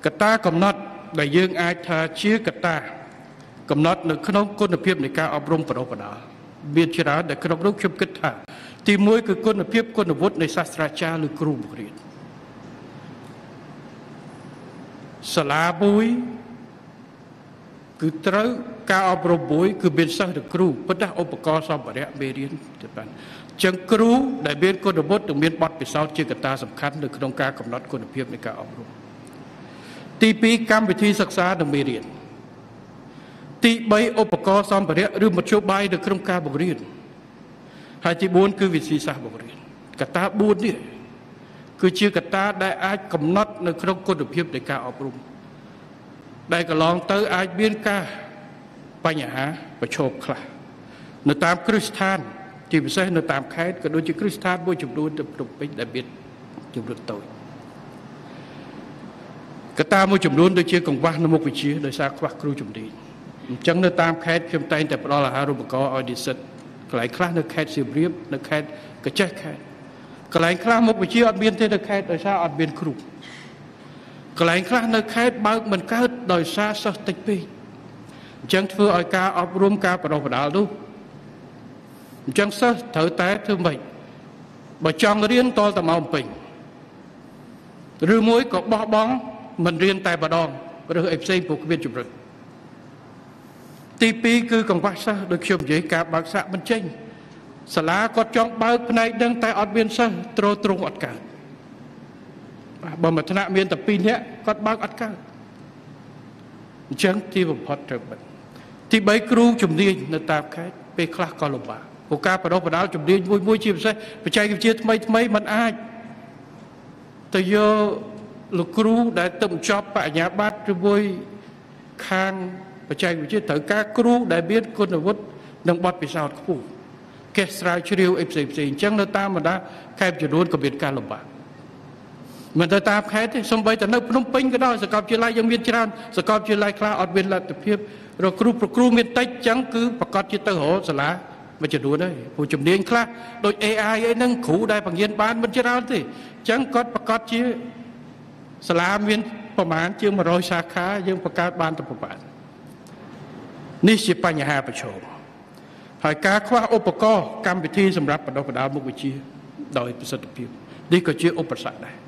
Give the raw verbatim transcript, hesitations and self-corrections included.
កត្តាកំណត់ដែលយើងអាចថាជាកត្តាកំណត់នៅក្នុងគុណភាពនៃការអប់រំបណ្ដុះបណ្ដាលមានច្រើនដែលក្នុងនោះខ្ញុំគិតថាទីមួយគឺគុណភាពគុណវុឌ្ឍិនៃសាស្ត្រាចារ្យឬគ្រូបង្រៀនសាលាមួយគឺត្រូវការអប់រំមួយគឺមានសិស្សឬគ្រូប៉ុន្តែឧបករណ៍សម្ភារៈមេរៀនទៅបានចឹងគ្រូដែលមានគុណវុឌ្ឍិនិងមានបទពិសោធន៍ជាកត្តាសំខាន់នៅក្នុងការកំណត់គុណភាពនៃការអប់រំទីពីរកម្មវិធីសិក្សានិងមេរៀនទីបីឧបករណ៍សម្ភារៈឬមធ្យោបាយនៅក្នុងការបង្រៀនហើយទីបួនគឺវិធីសាស្ត្របង្រៀនកត្តាបួននេះគឺជាកត្តាដែលអាចកំណត់នៅក្នុងគុណភាពនៃការអប់រំដែលកន្លងទៅអាចមានការបញ្ហាប្រឈមខ្លះនៅតាមគ្រឹះស្ថានជាពិសេសនៅតាមខេត្តក៏ដូចជាគ្រឹះស្ថានមួយចំនួនទៅភ្នំពេញដែលមានចំនួនតូចកត្តាមួយចំនួនដូចជាកង្វះនៅមុខវិជ្ជាដោយសារខ្វះគ្រូជំនាញអញ្ចឹងនៅតាមខេត្តខ្ញុំតែងតែផ្ដល់អាហារូបករណ៍ឲ្យនិស្សិតកន្លែងខ្លះនៅខេត្តសៀមរាបនៅខេត្តកញ្ចេះខេត្តកន្លែងខ្លះមុខវិជ្ជាអត់មានទេនៅខេត្តដោយសារអត់មានគ្រូកន្លែងខ្លះនៅខេត្តបើកមិនកើតដោយសារសិស្សតិចពេកអញ្ចឹងធ្វើឲ្យការអប់រំការបណ្ដុះបណ្ដាលនោះអញ្ចឹងសិស្សត្រូវតែធ្វើម៉េចបើចង់រៀនតលតែមកពេញឬមួយក៏បោះបង់មិនរៀនតែម្ដងឬអីផ្សេងព្រោះគ្មានជំរឿនទីពីរគឺកង្វះសិស្សដូចខ្ញុំនិយាយការបើកសាកមិនចេញសាលាគាត់ចង់បើកផ្នែកនឹងតែអត់មានសិស្សទ្រទ្រង់អត់កើតបើមួយថ្នាក់មានតែពីរនាក់គាត់បើកអត់កើតអញ្ចឹងទីបំផុតត្រូវបិទទីបីគ្រូជំនាញនៅតាមខេត្តពេលខ្លះក៏លំបាកព្រោះការបណ្ដុះបណ្ដាលជំនាញមួយមួយជាពិសេសបច្ចេកវិទ្យាថ្មីថ្មីมันអាចទៅយកលោកគ្រូដែលទៅបញ្ចប់បរិញ្ញាបត្រឬមួយខាងបច្ចេកវិទ្យាត្រូវការគ្រូដែលមានគុណវុឌ្ឍិនិងបទពិសោធន៍ខ្ពស់គេស្រាវជ្រាវអីផ្សេងផ្សេងអញ្ចឹងនៅតាមបណ្ដាខេត្តចំនួនក៏មានការលំបាកមិនទៅតាមខេត្តទេសូម្បីតែនៅភ្នំពេញក៏ដោយសាកលវិទ្យាល័យយើងមានច្រើនសាកលវិទ្យាល័យខ្លះអត់មានលទ្ធភាពរកគ្រូប្រគ្រូមានតិចអញ្ចឹងគឺប្រកាសជាទៅរកសាលាមួយចំនួនហើយព្រោះជំនាញខ្លះដូច เอ ไอ អីហ្នឹងគ្រូដែលបង្រៀនបានមិនច្រើនទេអញ្ចឹងគាត់ប្រកាសជាសាលាមានប្រមាណជាងមួយរយសាខាយើងបង្កើតបានតែប្រមាណនេះជាបញ្ហាប្រឈមហើយការខ្វះឧបករណ៍កម្មវិធីសម្រាប់បណ្ដុះបណ្ដាលមុខវិជ្ជាដោយប្រសិទ្ធភាពនេះក៏ជាឧបសគ្គដែរ